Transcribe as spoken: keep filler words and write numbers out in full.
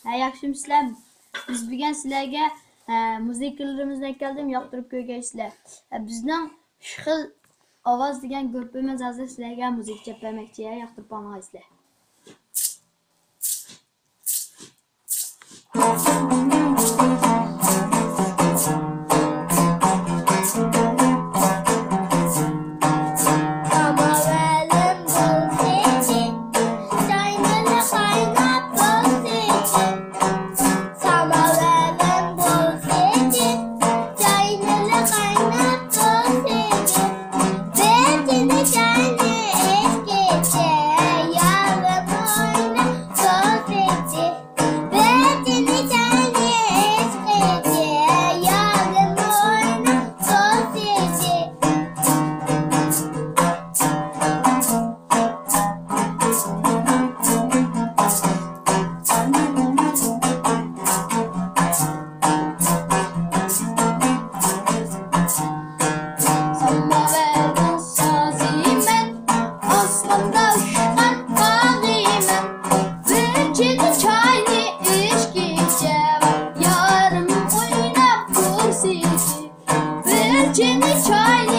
Yaxshimisilar? Biz bugun sizlarga musiqalarimizni keldim, yoqtirib ko'rgaysizlar. Bizning shu xil ovoz degan gruppamiz hozir sizlarga musiqa chaplamoqchi, yoqtirib olmaysizlar. Virginia China.